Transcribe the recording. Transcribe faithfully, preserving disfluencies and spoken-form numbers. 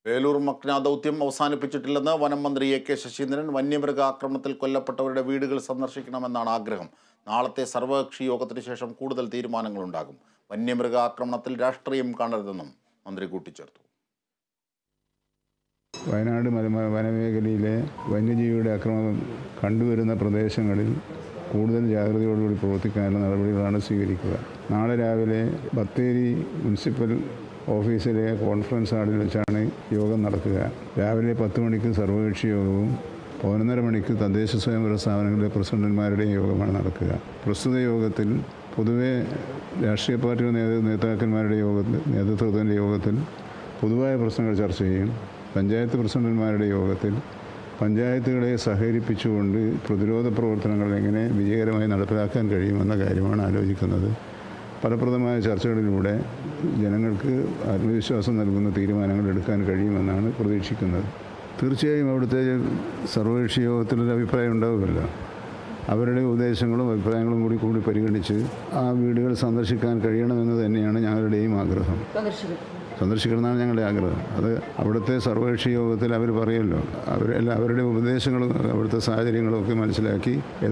വേലൂർ മക്ന ദൗത്യം അവസാനിപ്പിച്ചിട്ടില്ലെന്ന് വനം മന്ത്രി എ കെ ശശീന്ദ്രൻ. വന്യമൃഗ ആക്രമണത്തിൽ കൊല്ലപ്പെട്ടവരുടെ വീടുകൾ സന്ദർശിക്കണമെന്നാണ് ആഗ്രഹം. നാളത്തെ സർവകക്ഷി യോഗത്തിന് ശേഷം കൂടുതൽ തീരുമാനങ്ങളുണ്ടാകും. വന്യമൃഗ ആക്രമണത്തിൽ രാഷ്ട്രീയം കാണരുതെന്നും മന്ത്രി കൂട്ടിച്ചേർത്തു. വയനാട് വനമേഖലയിലെ വന്യജീവിയുടെ ആക്രമണം കണ്ടുവരുന്ന പ്രദേശങ്ങളിൽ കൂടുതൽ ജാഗ്രതയോടുകൂടി പ്രവർത്തിക്കാനുള്ള നടപടികളാണ് സ്വീകരിക്കുക. നാളെ രാവിലെ ബത്തേരി മുനിസിപ്പൽ ഓഫീസിലെ കോൺഫറൻസ് ഹാളിൽ വെച്ചാണ് യോഗം നടക്കുക. രാവിലെ പത്ത് മണിക്ക് സർവകക്ഷി യോഗവും പതിനൊന്നര മണിക്ക് തദ്ദേശ സ്വയംഭരണ സ്ഥാപനങ്ങളിലെ പ്രസിഡന്റുമാരുടെയും യോഗമാണ് നടക്കുക. പ്രസ്തുത യോഗത്തിൽ പൊതുവെ രാഷ്ട്രീയ പാർട്ടിയുടെ നേതൃ നേതാക്കന്മാരുടെ യോഗത്തിൽ നേതൃത്വത്തിൻ്റെ യോഗത്തിൽ പൊതുവായ പ്രശ്നങ്ങൾ ചർച്ച ചെയ്യും. പഞ്ചായത്ത് പ്രസിഡന്റുമാരുടെ യോഗത്തിൽ പഞ്ചായത്തുകളെ സഹകരിപ്പിച്ചുകൊണ്ട് പ്രതിരോധ പ്രവർത്തനങ്ങൾ എങ്ങനെ വിജയകരമായി നടപ്പിലാക്കാൻ കഴിയുമെന്ന കാര്യമാണ് ആലോചിക്കുന്നത്. ഫലപ്രദമായ ചർച്ചകളിലൂടെ ജനങ്ങൾക്ക് ആത്മവിശ്വാസം നൽകുന്ന തീരുമാനങ്ങൾ എടുക്കാൻ കഴിയുമെന്നാണ് പ്രതീക്ഷിക്കുന്നത്. തീർച്ചയായും അവിടുത്തെ സർവകക്ഷി യോഗത്തിലൊരു അഭിപ്രായം ഉണ്ടാവുമല്ലോ. അവരുടെ ഉപദേശങ്ങളും അഭിപ്രായങ്ങളും കൂടി കൂടി പരിഗണിച്ച് ആ വീടുകൾ സന്ദർശിക്കാൻ കഴിയണമെന്ന് തന്നെയാണ് ഞങ്ങളുടെയും ആഗ്രഹം. സന്ദർശിക്കണമെന്നാണ് ഞങ്ങളുടെ ആഗ്രഹം. അത് അവിടുത്തെ സർവകക്ഷി യോഗത്തിൽ അവർ പറയുമല്ലോ. അവരെല്ലാം അവരുടെ ഉപദേശങ്ങളും അവിടുത്തെ സാഹചര്യങ്ങളും ഒക്കെ മനസ്സിലാക്കി